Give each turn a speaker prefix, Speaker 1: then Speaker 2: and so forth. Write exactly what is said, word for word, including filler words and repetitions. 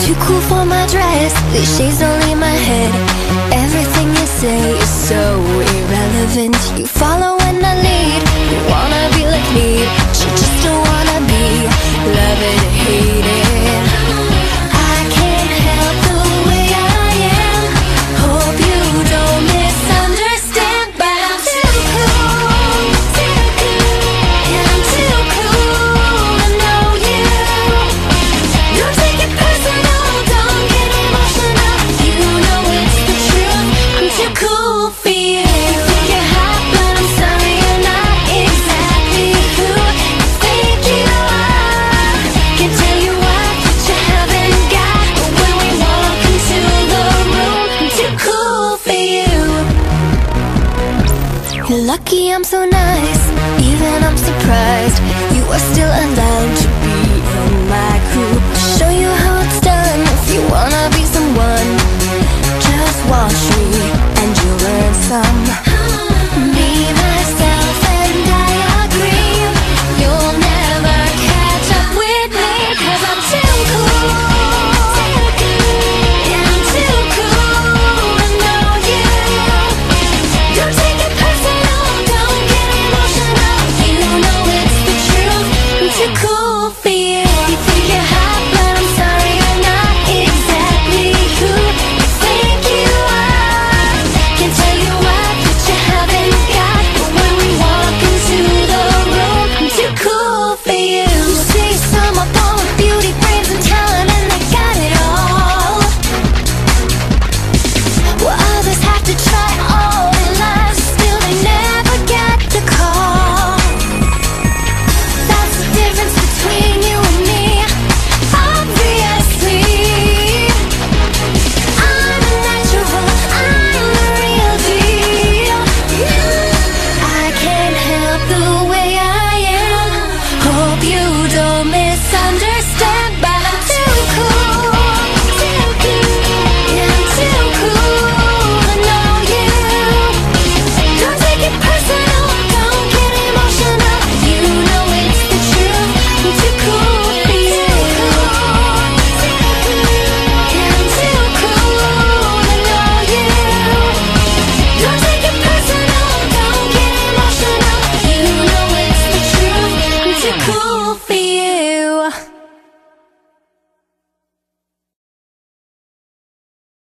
Speaker 1: too cool for my dress, these shades don't leave my head. Everything you say is so irrelevant. You follow when I lead, you wanna be like me, but you just don't wanna be love it, hate it. I can't help the way I am, hope you don't misunderstand, but I'm too cool, too cool, and I'm too cool to know you. Don't take it personal, don't get emotional, you know it's the truth, I'm too cool for you. You think you're hot, but I'm sorry you're not exactly who you think you are. Can't tell you what that you haven't got, but when we walk into the room, I'm too cool for you. You're lucky I'm so nice.